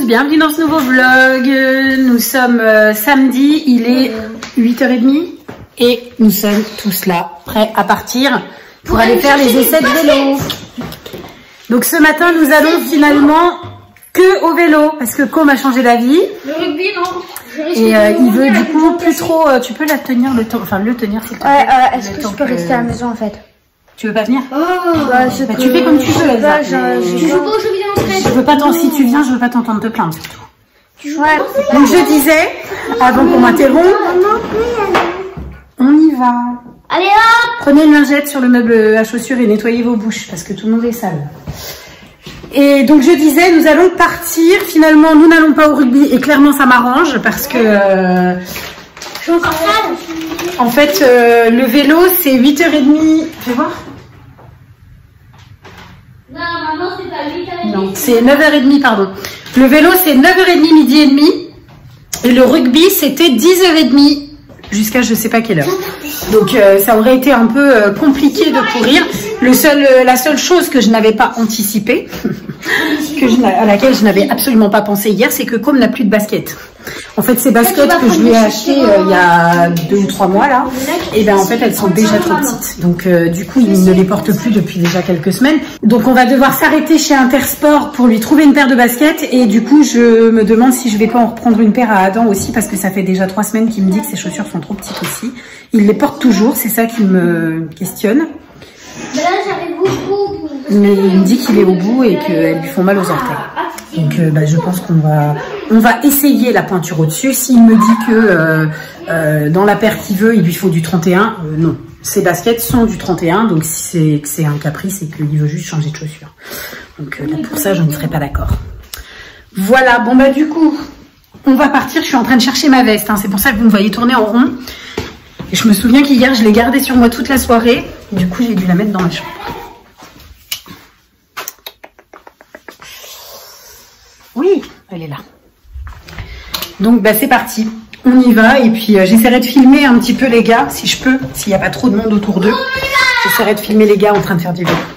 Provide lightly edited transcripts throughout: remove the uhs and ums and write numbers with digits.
bienvenue dans ce nouveau vlog. Nous sommes samedi, il est 8h30 et nous sommes tous là, prêts à partir pour aller faire les essais de vélo. Donc ce matin, nous allons finalement que au vélo parce que Com a changé d'avis. Le rugby, non. Et il veut du coup plus trop. Tu peux la tenir le temps, enfin le tenir s'il te plaît. Ouais, est-ce que je peux rester à la maison en fait? Tu veux pas venir? Oh, bah, tu fais comme tu veux, Elsa. Tu joues pas aux jeux vidéo en fait? Je veux pas si tu viens, je veux pas t'entendre te plaindre surtout. Ouais. Donc je disais, avant qu'on m'interrompe, on y va. Allez hop! Prenez une lingette sur le meuble à chaussures et nettoyez vos bouches parce que tout le monde est sale. Et donc je disais, nous allons partir. Finalement, nous n'allons pas au rugby et clairement ça m'arrange parce que Je suis encore sale. en fait le vélo c'est 8h30. Fais voir. Non, maman, c'est pas 8h30. Non, c'est 9h30 pardon. Le vélo c'est 9h30 midi et demi et le rugby c'était 10h30 jusqu'à je sais pas quelle heure. Donc ça aurait été un peu compliqué de courir. La seule chose que je n'avais pas anticipée, à laquelle je n'avais absolument pas pensé hier, c'est que Com n'a plus de basket. En fait, ces baskets que je lui ai achetées il y a 2 ou 3 mois là, et ben en fait elles sont déjà trop petites. Donc du coup il ne les porte plus depuis déjà quelques semaines. Donc on va devoir s'arrêter chez Intersport pour lui trouver une paire de baskets. Et du coup je me demande si je vais pas en reprendre une paire à Adam aussi parce que ça fait déjà 3 semaines qu'il me dit que ses chaussures sont trop petites aussi. Il les porte toujours, c'est ça qui me questionne. Mais là, j'arrive beaucoup. Mais il me dit qu'il est au bout et qu'elles lui font mal aux orteils. Donc je pense qu'on va essayer la pointure au-dessus. S'il me dit que dans la paire qu'il veut, il lui faut du 31, non. Ces baskets sont du 31, donc si c'est un caprice et qu'il veut juste changer de chaussures. Donc là, pour ça, je ne serai pas d'accord. Voilà, bon bah du coup, on va partir. Je suis en train de chercher ma veste, hein. C'est pour ça que vous me voyez tourner en rond. Et je me souviens qu'hier, je l'ai gardée sur moi toute la soirée. Du coup, j'ai dû la mettre dans ma chambre. Oui, elle est là. Donc, bah, c'est parti. On y va. Et puis, j'essaierai de filmer un petit peu les gars, si je peux. S'il n'y a pas trop de monde autour d'eux. J'essaierai de filmer les gars en train de faire du vélo.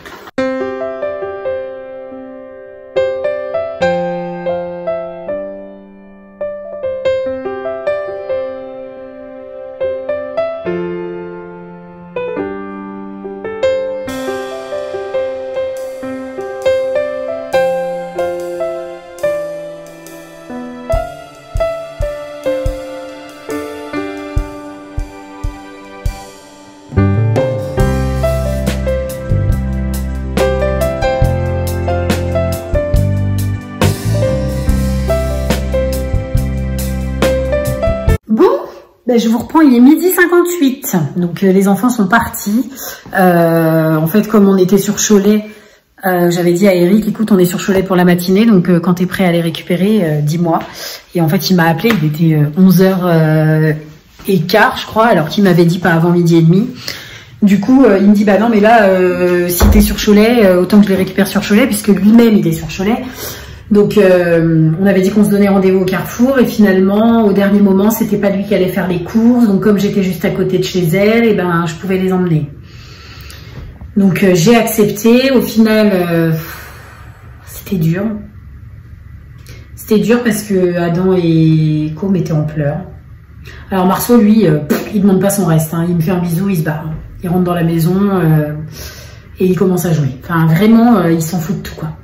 Ben, je vous reprends, il est 12h58, donc les enfants sont partis. En fait, comme on était sur Cholet, j'avais dit à Eric, écoute, on est sur Cholet pour la matinée, donc quand tu es prêt à les récupérer, dis-moi. Et en fait, il m'a appelé, il était 11h15, je crois, alors qu'il m'avait dit pas avant 12h30. Du coup, il me dit, bah non, mais là, si tu es sur Cholet, autant que je les récupère sur Cholet, puisque lui-même, il est sur Cholet. Donc on avait dit qu'on se donnait rendez-vous au Carrefour et finalement au dernier moment c'était pas lui qui allait faire les courses, donc comme j'étais juste à côté de chez elle, et ben je pouvais les emmener. Donc j'ai accepté. Au final c'était dur. C'était dur parce que Adam et Com étaient en pleurs. Alors Marceau lui il demande pas son reste, hein. Il me fait un bisou, il se barre. Il rentre dans la maison et il commence à jouer. Enfin vraiment il s'en fout de tout quoi.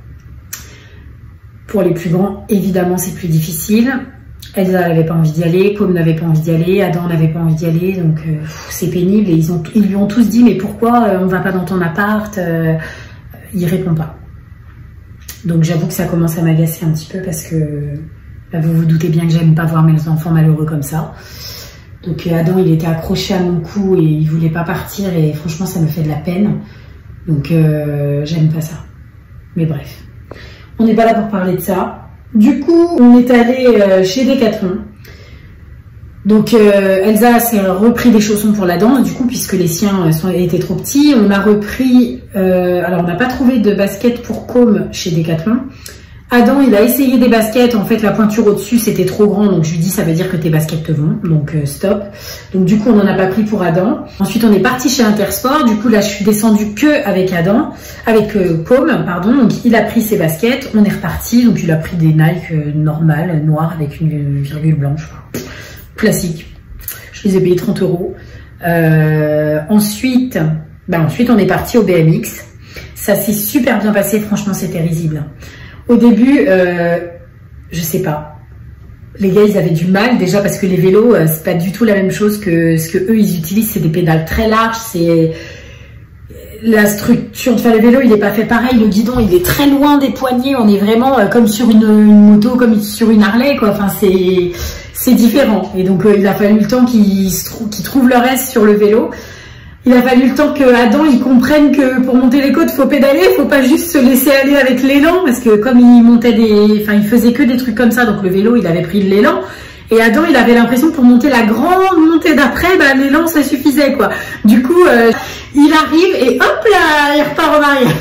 Pour les plus grands, évidemment, c'est plus difficile. Elsa n'avait pas envie d'y aller, Com n'avait pas envie d'y aller, Adam n'avait pas envie d'y aller, donc c'est pénible. Et ils lui ont tous dit, mais pourquoi on va pas dans ton appart? Il répond pas. Donc j'avoue que ça commence à m'agacer un petit peu parce que bah, vous vous doutez bien que j'aime pas voir mes enfants malheureux comme ça. Donc Adam, il était accroché à mon cou et il voulait pas partir et franchement, ça me fait de la peine. Donc j'aime pas ça. Mais bref. On n'est pas là pour parler de ça. Du coup, on est allé chez Decathlon. Donc, Elsa s'est repris des chaussons pour la danse, du coup, puisque les siens étaient trop petits. On a repris... alors, on n'a pas trouvé de basket pour Com chez Decathlon. Adam, il a essayé des baskets. En fait, la pointure au-dessus, c'était trop grand. Donc, je lui dis, ça veut dire que tes baskets te vont. Donc, stop. Donc, du coup, on n'en a pas pris pour Adam. Ensuite, on est parti chez Intersport. Du coup, là, je suis descendue que avec Adam, avec Côme, pardon. Donc, il a pris ses baskets. On est reparti. Donc, il a pris des Nike normales, noires, avec une virgule blanche. Classique. Je les ai payés 30 €. Ensuite, on est parti au BMX. Ça s'est super bien passé. Franchement, c'était risible. Au début, je sais pas. Les gars, ils avaient du mal déjà parce que les vélos, c'est pas du tout la même chose que ce que eux ils utilisent. C'est des pédales très larges. C'est la structure. Enfin, le vélo, il est pas fait pareil. Le guidon, il est très loin des poignets. On est vraiment comme sur une moto, comme sur une Harley, quoi. Enfin, c'est différent. Et donc, il a fallu le temps qu'ils trouvent leur aise sur le vélo. Il a fallu le temps que Adam il comprenne que pour monter les côtes, faut pédaler, faut pas juste se laisser aller avec l'élan, parce que comme il faisait que des trucs comme ça, donc le vélo il avait pris de l'élan. Et Adam il avait l'impression que pour monter la grande montée d'après, l'élan ça suffisait quoi. Du coup, il arrive et hop là, il repart en arrière.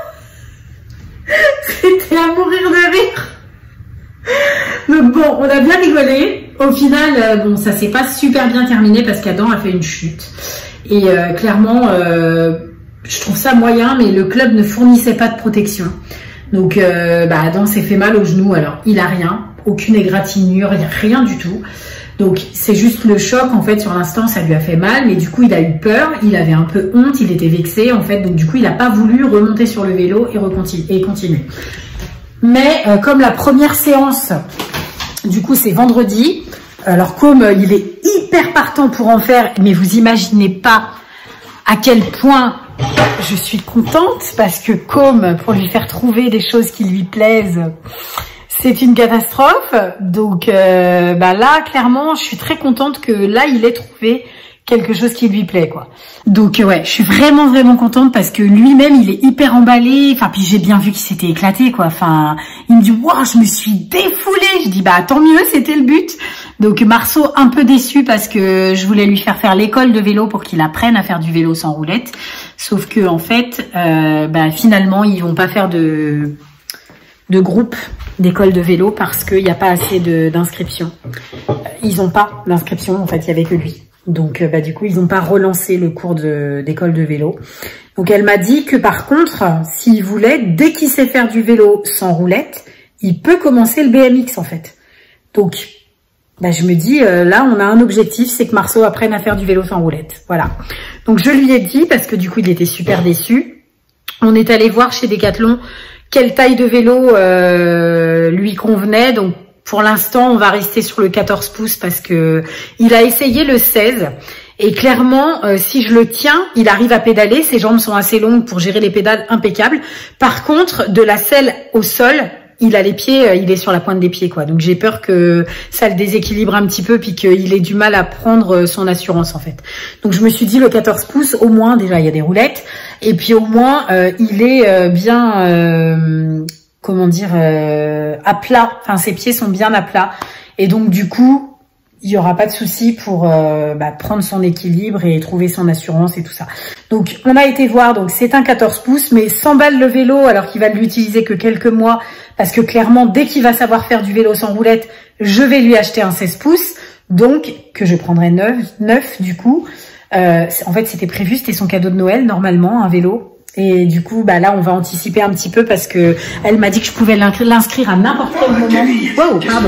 C'était à mourir de rire. Donc bon, on a bien rigolé. Au final, bon, ça s'est pas super bien terminé parce qu'Adam a fait une chute. Et clairement, je trouve ça moyen, mais le club ne fournissait pas de protection. Donc, Adam s'est fait mal au genou. Alors, il a rien, aucune égratignure, il n'y a rien du tout. Donc, c'est juste le choc. En fait, sur l'instant, ça lui a fait mal. Mais du coup, il a eu peur. Il avait un peu honte. Il était vexé, en fait. Donc, du coup, il n'a pas voulu remonter sur le vélo et continuer. Mais comme la première séance, du coup, c'est vendredi. Alors comme il est hyper partant pour en faire, mais vous imaginez pas à quel point je suis contente parce que comme pour lui faire trouver des choses qui lui plaisent, c'est une catastrophe. Donc là clairement je suis très contente que là il ait trouvé quelque chose qui lui plaît quoi. Donc ouais, je suis vraiment contente parce que lui-même il est hyper emballé. Enfin puis j'ai bien vu qu'il s'était éclaté quoi. Enfin il me dit waouh je me suis défoulée. Je dis tant mieux c'était le but. Donc Marceau un peu déçu parce que je voulais lui faire l'école de vélo pour qu'il apprenne à faire du vélo sans roulette. Sauf que en fait finalement ils vont pas faire de groupe d'école de vélo parce qu'il n'y a pas assez d'inscriptions. Ils n'ont pas d'inscription en fait il y avait que lui. Donc du coup ils n'ont pas relancé le cours d'école de vélo. Donc elle m'a dit que par contre s'il voulait, dès qu'il sait faire du vélo sans roulette, il peut commencer le BMX en fait. Donc je me dis là on a un objectif, c'est que Marceau apprenne à faire du vélo sans roulette. Voilà. Donc je lui ai dit parce que du coup il était super déçu. On est allé voir chez Decathlon quelle taille de vélo lui convenait. Donc pour l'instant, on va rester sur le 14 pouces parce que il a essayé le 16 et clairement, si je le tiens, il arrive à pédaler. Ses jambes sont assez longues pour gérer les pédales impeccables. Par contre, de la selle au sol, il a les pieds, il est sur la pointe des pieds quoi. Donc j'ai peur que ça le déséquilibre un petit peu puis qu'il ait du mal à prendre son assurance en fait. Donc je me suis dit le 14 pouces, au moins déjà il y a des roulettes et puis au moins il est bien... comment dire, à plat. Enfin, ses pieds sont bien à plat. Et donc, du coup, il n'y aura pas de souci pour prendre son équilibre et trouver son assurance et tout ça. Donc, on a été voir. Donc, c'est un 14 pouces, mais 100 balles le vélo, alors qu'il va l'utiliser que quelques mois. Parce que clairement, dès qu'il va savoir faire du vélo sans roulette, je vais lui acheter un 16 pouces. Donc, que je prendrai neuf du coup. En fait, c'était prévu, c'était son cadeau de Noël, normalement, un vélo. Et du coup, là, on va anticiper un petit peu parce que elle m'a dit que je pouvais l'inscrire à n'importe quel moment. Wow, pardon.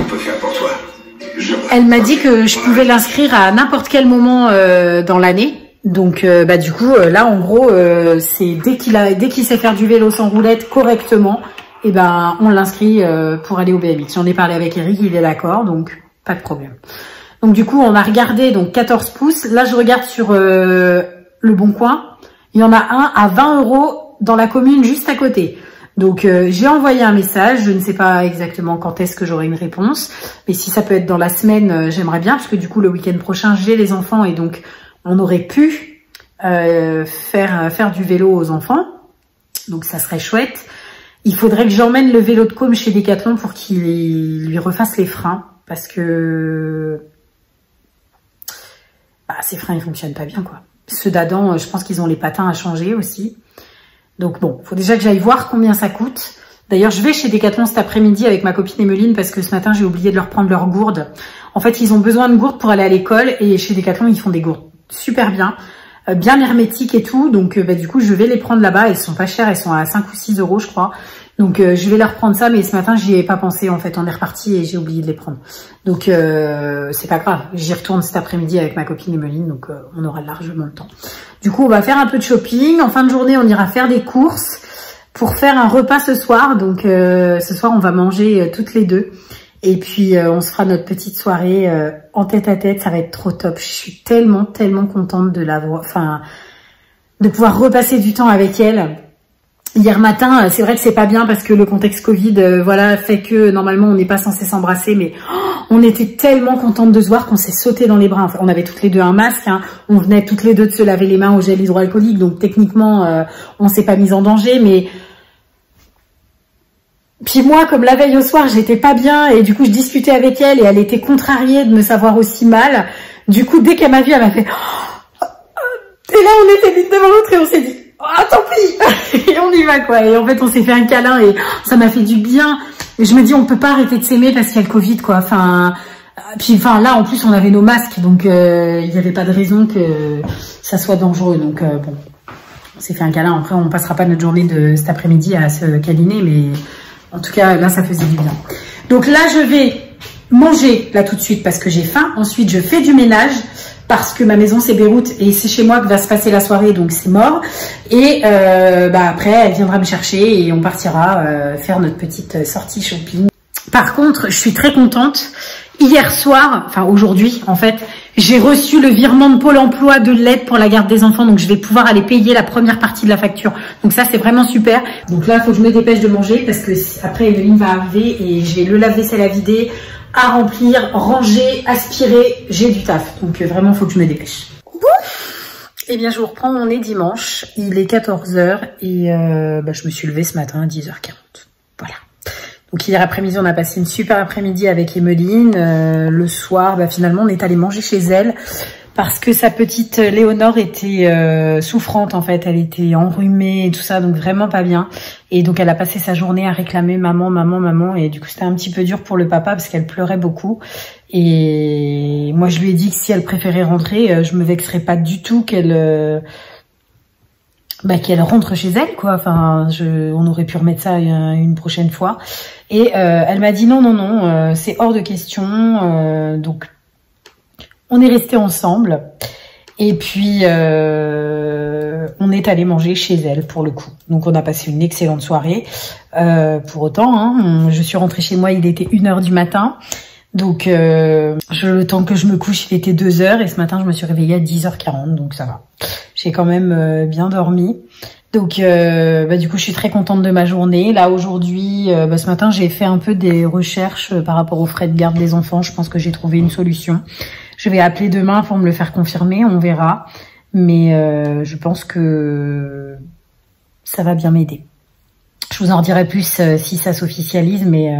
Elle m'a dit que je pouvais l'inscrire à n'importe quel moment dans l'année. Donc, du coup, là, en gros, c'est dès qu'il sait faire du vélo sans roulette correctement, et on l'inscrit pour aller au BMX. J'en ai parlé avec Eric, il est d'accord, donc pas de problème. Donc, du coup, on a regardé donc 14 pouces. Là, je regarde sur Le Bon Coin. Il y en a un à 20 € dans la commune juste à côté. Donc j'ai envoyé un message, je ne sais pas exactement quand est-ce que j'aurai une réponse, mais si ça peut être dans la semaine, j'aimerais bien, parce que du coup le week-end prochain j'ai les enfants et donc on aurait pu faire du vélo aux enfants, donc ça serait chouette. Il faudrait que j'emmène le vélo de Côme chez Decathlon pour qu'il lui refasse les freins, parce que ses freins ils fonctionnent pas bien quoi. Ceux d'Adam, je pense qu'ils ont les patins à changer aussi. Donc bon, faut déjà que j'aille voir combien ça coûte. D'ailleurs, je vais chez Decathlon cet après-midi avec ma copine Emeline parce que ce matin, j'ai oublié de leur prendre leurs gourdes. En fait, ils ont besoin de gourdes pour aller à l'école et chez Decathlon, ils font des gourdes super bien, bien hermétiques et tout. Donc, du coup, je vais les prendre là-bas. Elles sont pas chères, elles sont à 5 ou 6 euros, je crois. Donc, je vais leur prendre ça, mais ce matin, j'y ai pas pensé. En fait, on est reparti et j'ai oublié de les prendre. Donc, c'est pas grave. J'y retourne cet après-midi avec ma copine Emeline, donc on aura largement le temps. Du coup, on va faire un peu de shopping. En fin de journée, on ira faire des courses pour faire un repas ce soir. Donc ce soir, on va manger toutes les deux. Et puis, on se fera notre petite soirée en tête à tête. Ça va être trop top. Je suis tellement contente de l'avoir, enfin, de pouvoir repasser du temps avec elle. Hier matin, c'est vrai que c'est pas bien parce que le contexte Covid, voilà, fait que normalement, on n'est pas censé s'embrasser. Mais on était tellement contentes de se voir qu'on s'est sauté dans les bras. Enfin, on avait toutes les deux un masque. Hein. On venait toutes les deux de se laver les mains au gel hydroalcoolique. Donc, techniquement, on s'est pas mis en danger. Mais puis moi, comme la veille au soir, j'étais pas bien et du coup, je discutais avec elle et elle était contrariée de me savoir aussi mal. Du coup, dès qu'elle m'a vue, elle m'a fait et là, on était l'une devant l'autre et on s'est dit tant pis et on y va quoi. Et en fait, on s'est fait un câlin et ça m'a fait du bien. Et je me dis, on peut pas arrêter de s'aimer parce qu'il y a le Covid quoi. Enfin, puis là, en plus, on avait nos masques, donc il n'y avait pas de raison que ça soit dangereux. Donc bon, on s'est fait un câlin. Après, on passera pas notre journée de cet après-midi à se câliner, mais en tout cas, là, ça faisait du bien. Donc là, je vais manger, là, tout de suite, parce que j'ai faim. Ensuite, je fais du ménage, parce que ma maison, c'est Beyrouth, et c'est chez moi que va se passer la soirée, donc c'est mort. Et après, elle viendra me chercher, et on partira faire notre petite sortie shopping. Par contre, je suis très contente. Hier soir, enfin aujourd'hui, en fait, j'ai reçu le virement de Pôle emploi de l'aide pour la garde des enfants, donc je vais pouvoir aller payer la première partie de la facture. Donc ça, c'est vraiment super. Donc là, il faut que je me dépêche de manger parce que après, Emeline va arriver et j'ai le lave-vaisselle à vider, à remplir, ranger, aspirer. J'ai du taf, donc vraiment, il faut que je me dépêche. Eh bien, je vous reprends, on est dimanche, il est 14 h et je me suis levée ce matin à 10 h 40. Voilà. Donc hier après-midi, on a passé une super après-midi avec Emeline. Le soir, finalement, on est allé manger chez elle parce que sa petite Léonore était souffrante en fait. Elle était enrhumée et tout ça, donc vraiment pas bien. Et donc elle a passé sa journée à réclamer maman, maman, maman. Et du coup, c'était un petit peu dur pour le papa parce qu'elle pleurait beaucoup. Et moi, je lui ai dit que si elle préférait rentrer, je me vexerais pas du tout qu'elle rentre chez elle, quoi. Enfin, on aurait pu remettre ça une prochaine fois. Et elle m'a dit non, c'est hors de question. Donc, on est restés ensemble. Et puis, on est allé manger chez elle, pour le coup. Donc, on a passé une excellente soirée. Pour autant, hein, je suis rentrée chez moi, il était 1 h du matin. Donc, le temps que je me couche, il était 2 h. Et ce matin, je me suis réveillée à 10 h 40. Donc, ça va. J'ai quand même bien dormi. Donc, du coup, je suis très contente de ma journée. Là, aujourd'hui, ce matin, j'ai fait un peu des recherches par rapport aux frais de garde des enfants. Je pense que j'ai trouvé une solution. Je vais appeler demain pour me le faire confirmer. On verra. Mais je pense que ça va bien m'aider. Je vous en redirai plus si ça s'officialise, mais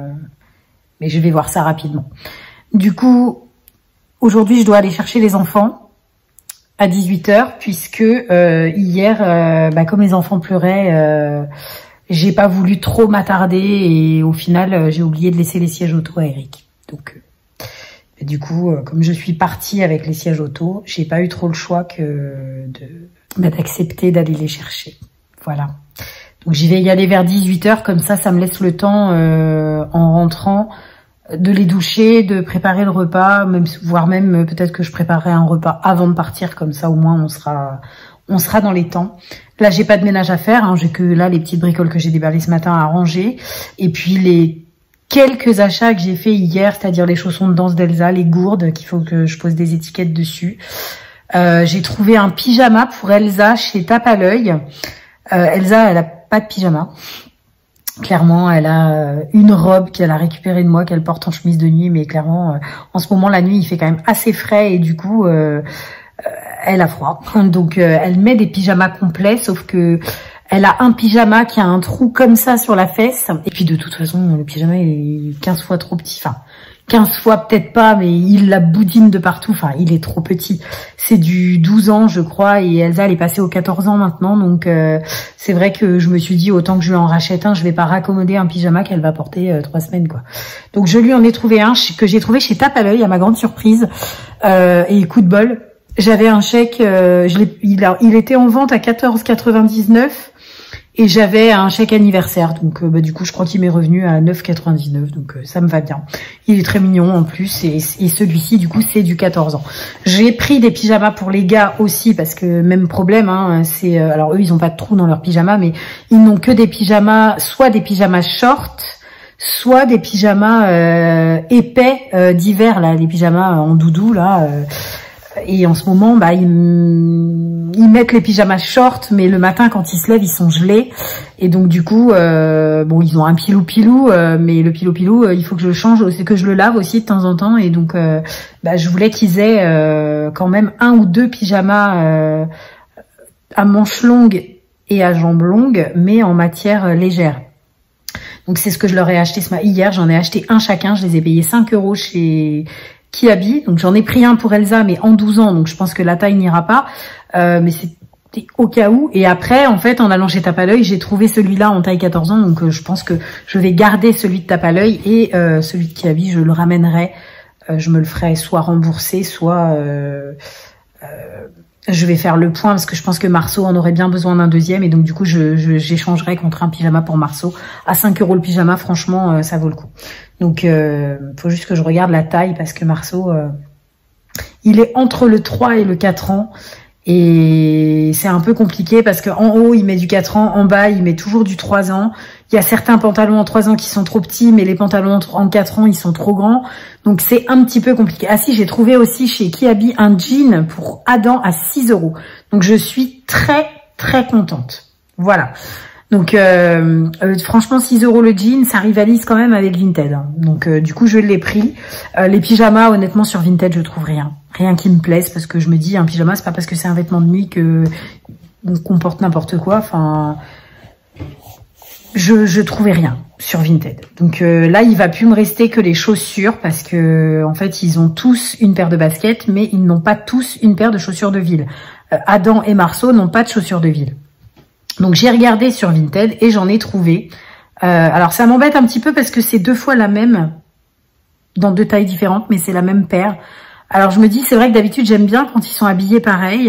je vais voir ça rapidement. Du coup, aujourd'hui, je dois aller chercher les enfants à 18 h puisque hier, comme les enfants pleuraient, j'ai pas voulu trop m'attarder et au final, j'ai oublié de laisser les sièges auto à Eric. Donc, du coup, comme je suis partie avec les sièges auto, j'ai pas eu trop le choix que d'accepter d'aller les chercher. Voilà. Donc, j'y vais y aller vers 18 h, comme ça me laisse le temps, en rentrant, de les doucher, de préparer le repas, voire même peut-être que je préparerai un repas avant de partir, comme ça au moins on sera dans les temps. Là, j'ai pas de ménage à faire, hein, j'ai que là les petites bricoles que j'ai déballées ce matin à ranger, et puis les quelques achats que j'ai fait hier, c'est-à-dire les chaussons de danse d'Elsa, les gourdes qu'il faut que je pose des étiquettes dessus. J'ai trouvé un pyjama pour Elsa chez Tape à l'œil. Elsa, elle a pas de pyjama. Clairement, elle a une robe qu'elle a récupérée de moi, qu'elle porte en chemise de nuit, mais clairement, en ce moment, la nuit, il fait quand même assez frais et du coup, elle a froid. Donc, elle met des pyjamas complets, sauf que Elle a un pyjama qui a un trou comme ça sur la fesse. Et puis de toute façon, le pyjama est 15 fois trop petit. Enfin, 15 fois peut-être pas, mais il la boudine de partout. Enfin, il est trop petit. C'est du 12 ans, je crois, et Elsa, elle est passée aux 14 ans maintenant. Donc, c'est vrai que je me suis dit, autant que je lui en rachète un, je vais pas raccommoder un pyjama qu'elle va porter 3 semaines, quoi. Donc, je lui en ai trouvé un que j'ai trouvé chez Tape à l'œil, à ma grande surprise. Et coup de bol, j'avais un chèque, il était en vente à 14,99. Et j'avais un chèque anniversaire, donc du coup je crois qu'il m'est revenu à 9,99, donc ça me va bien. Il est très mignon en plus, et celui-ci du coup c'est du 14 ans. J'ai pris des pyjamas pour les gars aussi, parce que même problème, hein, c'est alors eux ils ont pas de trous dans leurs pyjamas, mais ils n'ont que des pyjamas, soit des pyjamas short, soit des pyjamas épais d'hiver, là, les pyjamas en doudou là. Et en ce moment, bah, ils mettent les pyjamas short, mais le matin, quand ils se lèvent, ils sont gelés. Et donc, du coup, bon, ils ont un pilou-pilou, mais le pilou-pilou, il faut que je le change, que je le lave aussi de temps en temps. Et donc, bah, je voulais qu'ils aient quand même 1 ou 2 pyjamas à manches longues et à jambes longues, mais en matière légère. Donc, c'est ce que je leur ai acheté hier. J'en ai acheté un chacun. Je les ai payés 5 € chez Kiabi. Donc j'en ai pris un pour Elsa, mais en 12 ans, donc je pense que la taille n'ira pas, mais c'était au cas où. Et après, en fait, en allant chez Tape à l'œil, j'ai trouvé celui-là en taille 14 ans, donc je pense que je vais garder celui de Tape à l'œil, et celui de Kiabi, je le ramènerai, je me le ferai soit rembourser, soit je vais faire le point, parce que je pense que Marceau en aurait bien besoin d'un deuxième, et donc du coup j'échangerai contre un pyjama pour Marceau. À 5 € le pyjama, franchement, ça vaut le coup. Donc faut juste que je regarde la taille, parce que Marceau, il est entre le 3 et le 4 ans, et c'est un peu compliqué, parce que en haut il met du 4 ans, en bas il met toujours du 3 ans. Il y a certains pantalons en 3 ans qui sont trop petits, mais les pantalons en 4 ans, ils sont trop grands. Donc, c'est un petit peu compliqué. Ah si, j'ai trouvé aussi chez Kiabi un jean pour Adam à 6 €. Donc, je suis très, très contente. Voilà. Donc, franchement, 6 € le jean, ça rivalise quand même avec Vinted, hein. Donc, du coup, je l'ai pris. Les pyjamas, honnêtement, sur Vinted, je trouve rien. Rien qui me plaise, parce que je me dis, un pyjama, c'est pas parce que c'est un vêtement de nuit que on comporte n'importe quoi. Enfin... Je trouvais rien sur Vinted. Donc là, il va plus me rester que les chaussures, parce que en fait, ils ont tous une paire de baskets, mais ils n'ont pas tous une paire de chaussures de ville. Adam et Marceau n'ont pas de chaussures de ville. Donc j'ai regardé sur Vinted et j'en ai trouvé. Alors ça m'embête un petit peu, parce que c'est 2 fois la même, dans 2 tailles différentes, mais c'est la même paire. Alors je me dis, c'est vrai que d'habitude j'aime bien quand ils sont habillés pareil.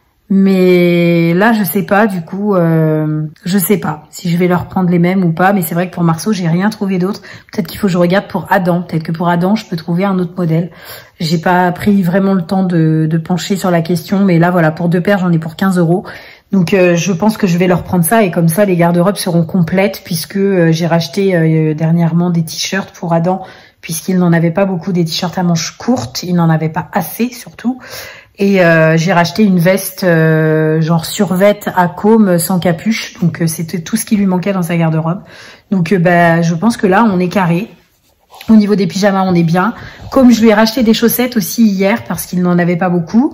Mais là, je sais pas, du coup, je sais pas si je vais leur prendre les mêmes ou pas. Mais c'est vrai que pour Marceau, j'ai rien trouvé d'autre. Peut-être qu'il faut que je regarde pour Adam. Peut-être que pour Adam, je peux trouver un autre modèle. J'ai pas pris vraiment le temps de pencher sur la question. Mais là, voilà, pour 2 paires, j'en ai pour 15 €. Donc, je pense que je vais leur prendre ça. Et comme ça, les garde-robes seront complètes, puisque j'ai racheté dernièrement des t-shirts pour Adam, puisqu'il n'en avait pas beaucoup, des t-shirts à manches courtes. Il n'en avait pas assez, surtout. Et j'ai racheté une veste genre survêt à côme sans capuche. Donc c'était tout ce qui lui manquait dans sa garde-robe. Donc bah, je pense que là, on est carré. Au niveau des pyjamas, on est bien. Comme je lui ai racheté des chaussettes aussi hier, parce qu'il n'en avait pas beaucoup.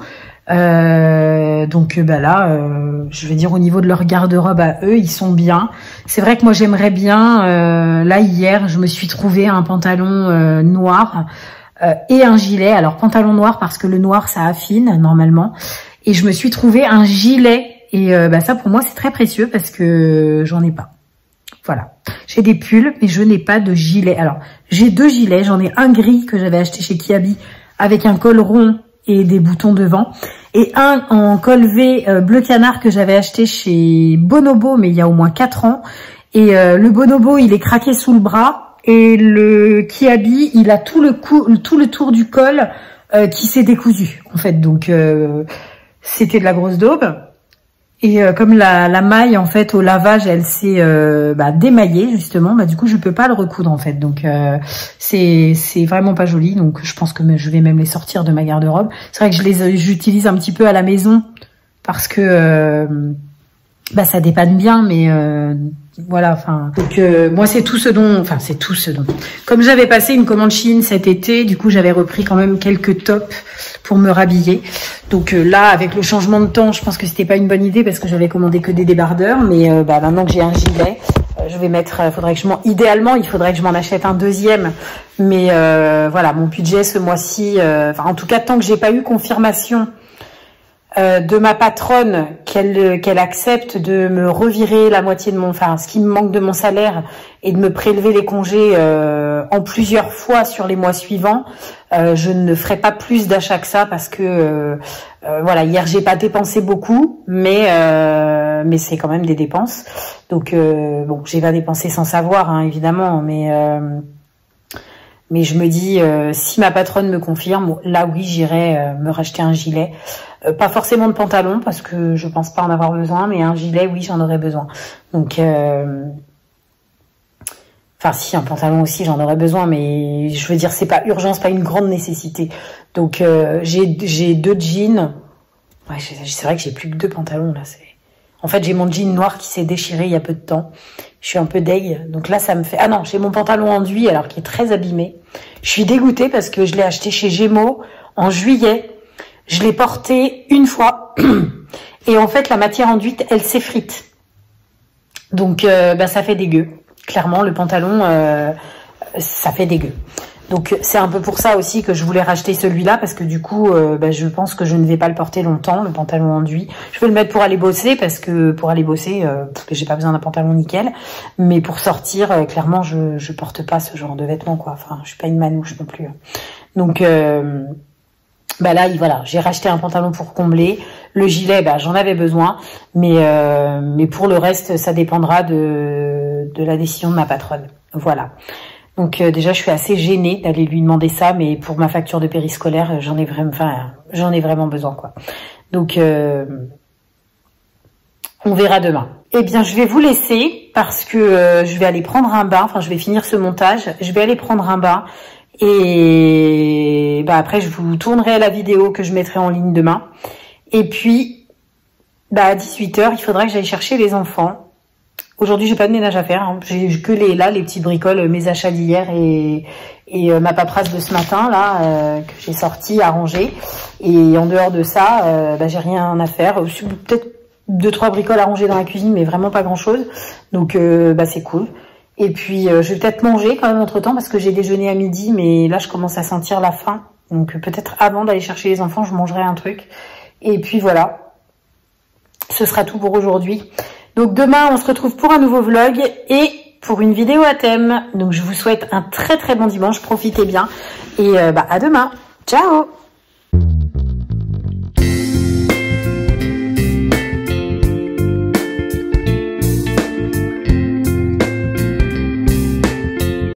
Donc bah là, je vais dire au niveau de leur garde-robe à eux, ils sont bien. C'est vrai que moi, j'aimerais bien... là, hier, je me suis trouvé un pantalon noir... et un gilet, alors pantalon noir parce que le noir ça affine normalement, et je me suis trouvé un gilet, et bah ça pour moi c'est très précieux, parce que j'en ai pas. Voilà, j'ai des pulls mais je n'ai pas de gilet. Alors j'ai 2 gilets, j'en ai un gris que j'avais acheté chez Kiabi avec un col rond et des boutons devant, et un en col V bleu canard que j'avais acheté chez Bonobo, mais il y a au moins 4 ans, et le Bonobo il est craqué sous le bras. Et le Kiabi, il a tout le tour du col qui s'est décousu, en fait. Donc, c'était de la grosse daube. Et comme la maille, en fait, au lavage, elle s'est démaillée, justement, bah, du coup, je peux pas le recoudre, en fait. Donc, c'est vraiment pas joli. Donc, je pense que je vais même les sortir de ma garde-robe. C'est vrai que j'utilise un petit peu à la maison, parce que... bah ça dépanne bien, mais voilà, enfin. Donc moi c'est tout ce dont, comme j'avais passé une commande Shein cet été, du coup j'avais repris quand même quelques tops pour me rhabiller. Donc là, avec le changement de temps, je pense que c'était pas une bonne idée parce que j'avais commandé que des débardeurs, mais bah maintenant que j'ai un gilet, je vais mettre, idéalement, il faudrait que je m'en achète un deuxième, mais voilà, mon budget ce mois-ci, en tout cas tant que j'ai pas eu confirmation de ma patronne qu'elle accepte de me revirer la moitié de ce qui me manque de mon salaire et de me prélever les congés en plusieurs fois sur les mois suivants, je ne ferai pas plus d'achats que ça parce que voilà, hier j'ai pas dépensé beaucoup, mais c'est quand même des dépenses. Donc bon, j'ai pas dépensé sans savoir, hein, évidemment, mais je me dis, si ma patronne me confirme, là oui, j'irai me racheter un gilet. Pas forcément de pantalon, parce que je pense pas en avoir besoin, mais un gilet, oui, j'en aurais besoin. Donc, enfin si, un pantalon aussi, j'en aurais besoin, mais je veux dire, c'est pas urgent, c'est pas une grande nécessité. Donc, j'ai 2 jeans. Ouais, c'est vrai que j'ai plus que 2 pantalons, là. En fait, j'ai mon jean noir qui s'est déchiré il y a peu de temps. Je suis un peu deg. Donc là, ça me fait... Ah non, j'ai mon pantalon enduit, alors qui est très abîmé. Je suis dégoûtée parce que je l'ai acheté chez Gémeaux en juillet. Je l'ai porté une fois. Et en fait, la matière enduite, elle s'effrite. Donc, bah, ça fait dégueu. Clairement, le pantalon, ça fait dégueu. Donc, c'est un peu pour ça aussi que je voulais racheter celui-là, parce que du coup, bah, je pense que je ne vais pas le porter longtemps, le pantalon enduit. Je vais le mettre pour aller bosser, parce que pour aller bosser, j'ai pas besoin d'un pantalon nickel. Mais pour sortir, clairement, je porte pas ce genre de vêtements, quoi. Enfin, je suis pas une manouche non plus. Donc, bah là, voilà, j'ai racheté un pantalon pour combler. Le gilet, bah, j'en avais besoin. Mais pour le reste, ça dépendra de la décision de ma patronne. Voilà. Donc déjà, je suis assez gênée d'aller lui demander ça, mais pour ma facture de périscolaire, j'en ai vraiment besoin, quoi. Donc, on verra demain. Eh bien, je vais vous laisser parce que je vais aller prendre un bain. Enfin, je vais finir ce montage. Je vais aller prendre un bain. Et bah après, je vous tournerai la vidéo que je mettrai en ligne demain. Et puis, bah à 18 h, il faudra que j'aille chercher les enfants. Aujourd'hui, j'ai pas de ménage à faire. Hein. J'ai que les petites bricoles, mes achats d'hier et ma paperasse de ce matin là que j'ai sorti à ranger. Et en dehors de ça, bah j'ai rien à faire. Peut-être 2-3 bricoles à ranger dans la cuisine, mais vraiment pas grand-chose. Donc bah c'est cool. Et puis je vais peut-être manger quand même entre temps parce que j'ai déjeuné à midi, mais là je commence à sentir la faim. Donc peut-être avant d'aller chercher les enfants, je mangerai un truc. Et puis voilà, ce sera tout pour aujourd'hui. Donc demain, on se retrouve pour un nouveau vlog et pour une vidéo à thème. Donc je vous souhaite un très très bon dimanche, profitez bien et bah à demain. Ciao.